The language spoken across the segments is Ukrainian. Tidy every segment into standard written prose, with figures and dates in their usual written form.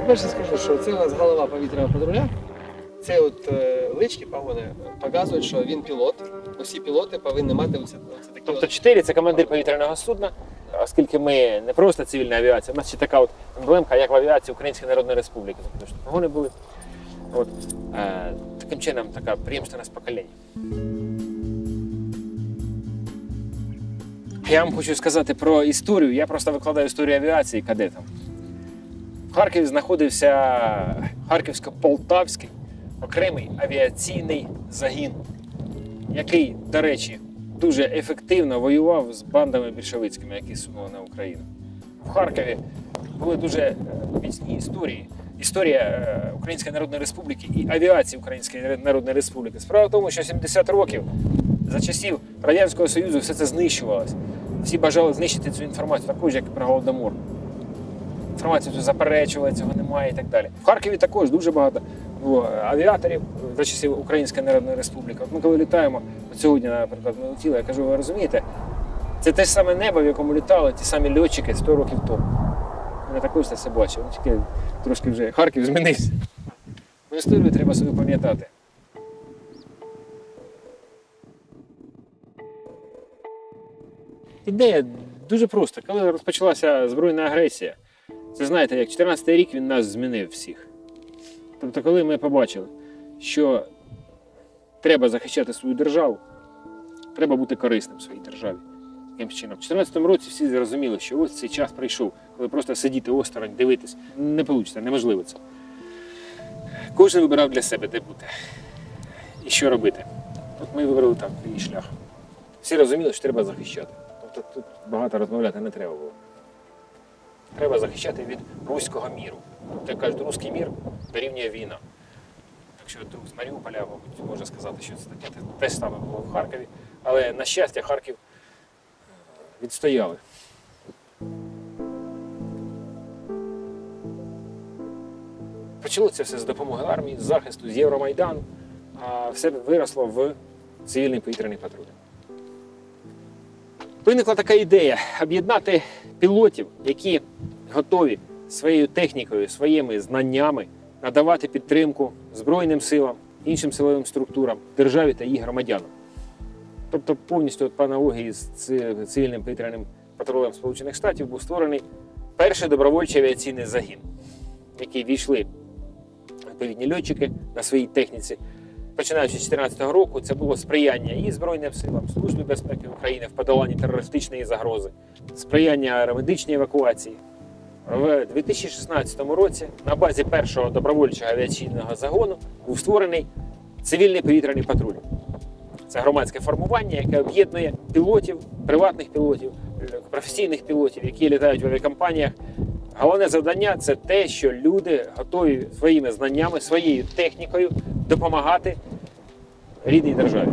По-перше, скажу, що це у нас голова повітряного патруля. Це от лички, погони, показують, що він пілот. Усі пілоти повинні мати оце такі. Тобто 4 – це командир повітряного судна, оскільки ми не просто цивільна авіація, у нас ще така от емблемка, як в авіації Української Народної Республіки. Тобто, що погони були. От, таким чином, така преемственность покоління. Я вам хочу сказати про історію. Я просто викладаю історію авіації кадетам. В Харкові знаходився Харківсько-Полтавський окремий авіаційний загін, який, до речі, дуже ефективно воював з бандами більшовицькими, які сунули на Україну. В Харкові були дуже міцні історії. Історія Української Народної Республіки і авіації Української Народної Республіки. Справа в тому, що 70 років за часів Радянського Союзу все це знищувалось. Всі бажали знищити цю інформацію, також як про Голодомор. Інформацію цю заперечували, цього немає і так далі. В Харкові також дуже багато було авіаторів за часів Української Народної Республіки. От ми коли літаємо, от сьогодні, наприклад, ми летіли, я кажу, ви розумієте, це те ж саме небо, в якому літали ті самі льотчики 100 років тому. Я також це все бачив, тільки трошки вже Харків змінився. Бо історію треба собі пам'ятати. Ідея дуже проста. Коли розпочалася збройна агресія, це знаєте, як 14-й рік він нас змінив всіх. Тобто, коли ми побачили, що треба захищати свою державу, треба бути корисним в своїй державі. Таким чином. В 14-му році всі зрозуміли, що ось цей час прийшов, коли просто сидіти осторонь, дивитись, не вийде, неможливо це. Кожен вибирав для себе, де бути і що робити. От ми вибрали так, такий шлях. Всі розуміли, що треба захищати. Тобто тут багато розмовляти не треба було. Треба захищати від руського міру. Тобто, як кажуть, руський мір дорівнює війна. Так що друг з Маріуполя, мабуть, може сказати, що це таке. Те ж саме було в Харкові. Але, на щастя, Харків відстояли. Почало це все з допомоги армії, з захисту, з Євромайдану, а все виросло в цивільний повітряний патруль. Виникла така ідея об'єднати пілотів, які готові своєю технікою, своїми знаннями надавати підтримку Збройним силам, іншим силовим структурам, державі та її громадянам. Тобто повністю по аналогії з цивільним повітряним патрулем Сполучених Штатів був створений перший добровольчий авіаційний загін, в який війшли відповідні льотчики на своїй техніці. Починаючи з 2014 року, це було сприяння і Збройним силам, Службі безпеки України в подоланні терористичної загрози, сприяння аеромедичній евакуації. В 2016 році на базі першого добровольчого авіаційного загону був створений цивільний повітряний патруль. Це громадське формування, яке об'єднує пілотів, приватних пілотів, професійних пілотів, які літають в авіакомпаніях. Головне завдання – це те, що люди готові своїми знаннями, своєю технікою допомагати рідній державі.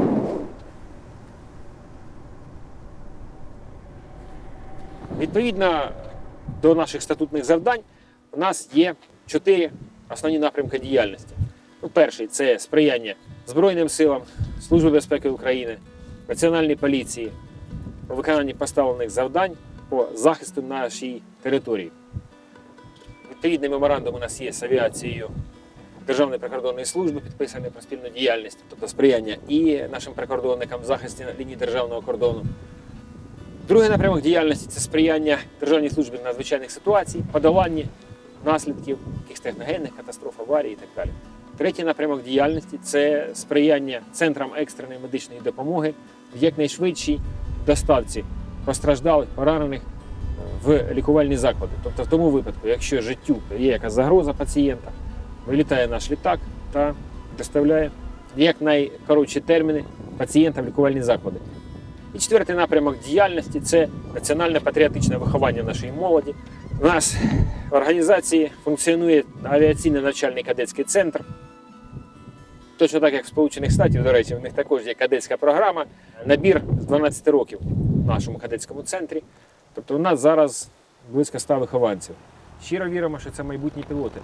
Відповідно до наших статутних завдань у нас є 4 основні напрямки діяльності. Перший – це сприяння Збройним силам, Службі безпеки України, Національній поліції у виконанні поставлених завдань по захисту нашої території. Відповідний меморандум у нас є з авіацією Державної прикордонної служби, підписаний про спільну діяльність, тобто сприяння і нашим прикордонникам в захисті лінії державного кордону. Другий напрямок діяльності – це сприяння Державній службі надзвичайних ситуацій, подоланні наслідків якихось техногенних катастроф, аварій і так далі. Третій напрямок діяльності – це сприяння центрам екстреної медичної допомоги в якнайшвидшій доставці постраждалих, поранених в лікувальні заклади. Тобто в тому випадку, якщо життю є якась загроза пацієнта, вилітає наш літак та доставляє в якнайкоротші терміни пацієнта в лікувальні заклади. І четвертий напрямок діяльності – це національно-патріотичне виховання нашої молоді. У нас в організації функціонує авіаційний навчальний кадетський центр. Точно так, як в Сполучених Штатах, до речі, у них також є кадетська програма. Набір з 12 років в нашому кадетському центрі. Тобто у нас зараз близько 100 вихованців. Щиро віримо, що це майбутні пілоти.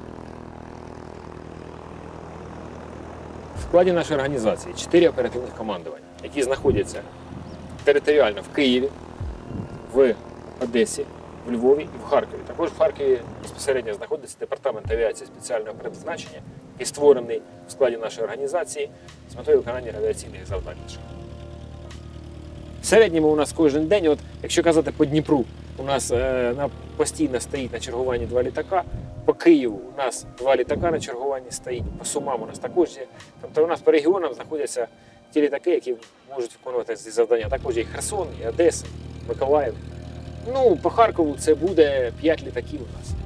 В складі нашої організації 4 оперативних командування, які знаходяться територіально в Києві, в Одесі, в Львові і в Харкові. Також в Харкові безпосередньо знаходиться департамент авіації спеціального призначення, який створений в складі нашої організації з метою виконання авіаційних завдань. В середньому у нас кожен день, от, якщо казати по Дніпру, у нас постійно стоїть на чергуванні 2 літака, по Києву у нас 2 літака на чергуванні стоїть, по Сумам у нас також є. Тобто у нас по регіонам знаходяться ті літаки, які можуть виконувати ці завдання. Також є і Херсон, і Одеса, Миколаїв. Ну, по Харкову це буде 5 літаків у нас.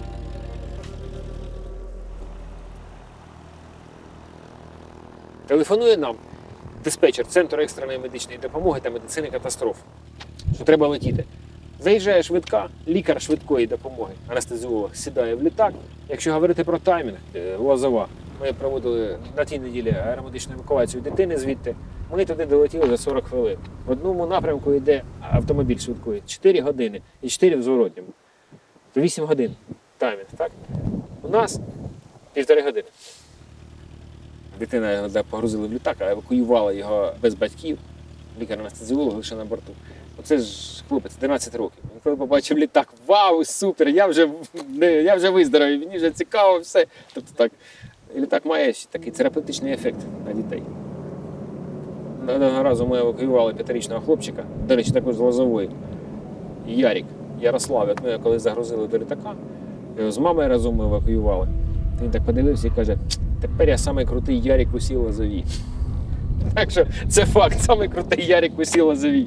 Телефонує нам диспетчер Центру екстреної медичної допомоги та медицини катастроф, що треба летіти. Заїжджає швидка, лікар швидкої допомоги, анестезіолог, сідає в літак. Якщо говорити про таймінг, Лозова, ми проводили на тій неділі аеромедичну евакуацію дитини звідти, ми туди долетіли за 40 хвилин. В одному напрямку йде автомобіль швидкої 4 години і 4 в зворотньому. 8 годин таймінг, так? У нас 1,5 години. Дитина його погрузили в літак, а евакуювала його без батьків, лікар-анестезіолог лише на борту. Оце ж хлопець, 11 років. Він коли побачив літак, вау, супер, я вже виздоровів, мені вже цікаво все. Тобто так, літак має такий терапевтичний ефект на дітей. Одного разу ми евакуювали 5-річного хлопчика, до речі, також з Лозової, Ярик, Ярослав. От ми коли загрузили до літака, його з мамою разом ми евакуювали. Він так подивився і каже, тепер я самий крутий Ярик в усій Лозовій. Так що це факт, самий крутий Ярик в усій Лозовій.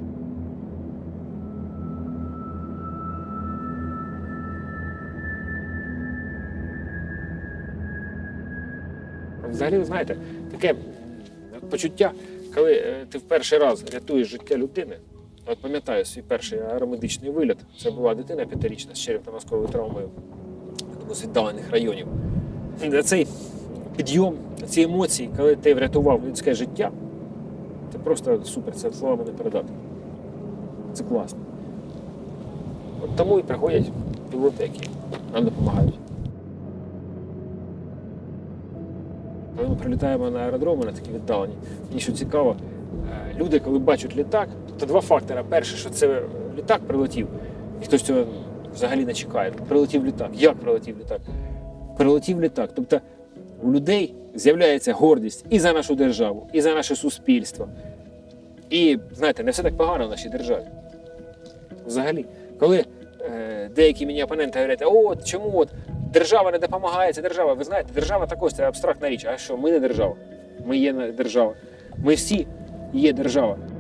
Взагалі, ви знаєте, таке почуття, коли ти в перший раз рятуєш життя людини. От пам'ятаю свій перший аеромедичний виліт. Це була дитина 5-річна з черепно-мозковою травмою з віддалених районів. Цей підйом, ці емоції, коли ти врятував людське життя, це просто супер, це словами не передати. Це класно. От тому і приходять пілоти, які нам допомагають. Коли ми прилітаємо на аеродроми, на такі віддалені, мені що цікаво, люди, коли бачать літак, то 2 фактори. Перше, що це літак прилетів, і хтось цього взагалі не чекає. Прилетів літак. Як прилетів літак? Прилетів літак. Тобто у людей з'являється гордість і за нашу державу, і за наше суспільство. І, знаєте, не все так погано в нашій державі. Взагалі. Коли деякі мені опоненти говорять, от чому держава не допомагає, це держава. Ви знаєте, держава також це абстрактна річ. А що, ми не держава? Ми є держава. Ми всі є держава.